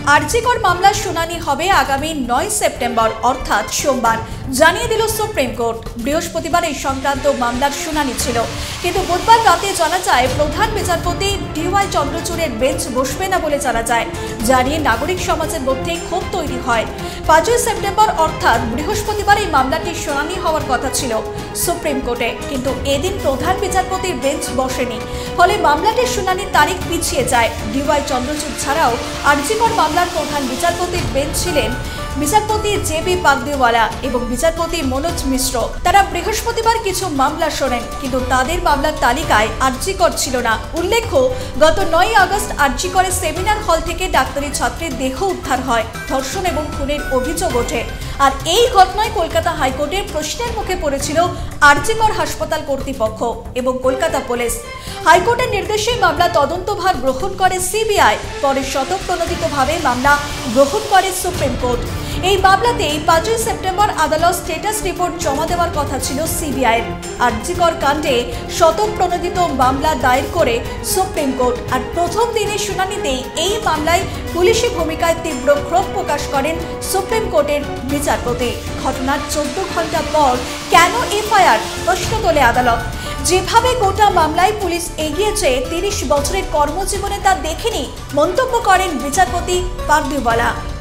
আরজিকর মামলার শুনানি হবে আগামী 9 সেপ্টেম্বর অর্থাৎ সোমবার, জানিয়ে দিল সুপ্রিম কোর্ট। বৃহস্পতিবার এই সংক্রান্ত মামলার শুনানি ছিল, কিন্তু বুধবার রাতে জানা যায় প্রধান বিচারপতি ডিওয়াই চন্দ্রচূড়ের বেঞ্চ বসবে না বলে জানা যায়, জানিয়ে নাগরিক সমাজের মধ্যে ক্ষোভ তৈরি হয়। 5 সেপ্টেম্বর অর্থাৎ বৃহস্পতিবার এই মামলাটির শুনানি হওয়ার কথা ছিল সুপ্রিম কোর্টে, কিন্তু এদিন প্রধান বিচারপতির বেঞ্চ বসেনি, ফলে মামলাটির শুনানির তারিখ পিছিয়ে যায়। ডিওয়াই চন্দ্রচূড় ছাড়াও আরজিকর মামলার প্রধান বিচারপতির বেঞ্চ ছিলেন বিচারপতি জেবি পাগদিওয়ালা এবং বিচারপতি মনোজ মিশ্র। তারা বৃহস্পতিবার কিছু মামলা শোনেন, কিন্তু তাদের মামলার তালিকায় আরজিকর ছিল না। উল্লেখ্য, গত 9 আগস্ট আরজিকরের সেমিনার হল থেকে ডাক্তারি ছাত্রীর দেহ উদ্ধার হয়, ধর্ষণ এবং খুনের অভিযোগ ওঠে। আর এই ঘটনায় কলকাতা হাইকোর্টের প্রশ্নের মুখে পড়েছিল আরজিকর হাসপাতাল কর্তৃপক্ষ এবং কলকাতা পুলিশ। হাইকোর্টের নির্দেশে মামলা তদন্তভার গ্রহণ করে সিবিআই, পরে স্বতঃপ্রণোদিতভাবে মামলা গ্রহণ করে সুপ্রিম কোর্ট। এই মামলাতেই 5 সেপ্টেম্বর আদালত স্ট্যাটাস রিপোর্ট জমা দেওয়ার কথা ছিল সিবিআইয়ের। আরজিকর কাণ্ডে স্বতঃপ্রণোদিত মামলা দায়ের করে সুপ্রিম কোর্ট। আর প্রথম দিনের শুনানিতেই এই মামলায় পুলিশি ভূমিকায় তীব্র ক্ষোভ প্রকাশ করেন সুপ্রিম কোর্টের বিচারপতি। ঘটনার 14 ঘন্টা পর কেন এফআইআর, প্রশ্ন তোলে আদালত। যেভাবে গোটা মামলায় পুলিশ এগিয়েছে 30 বছরের কর্মজীবনে তা দেখেনি, মন্তব্য করেন বিচারপতি পাগদিওয়ালা।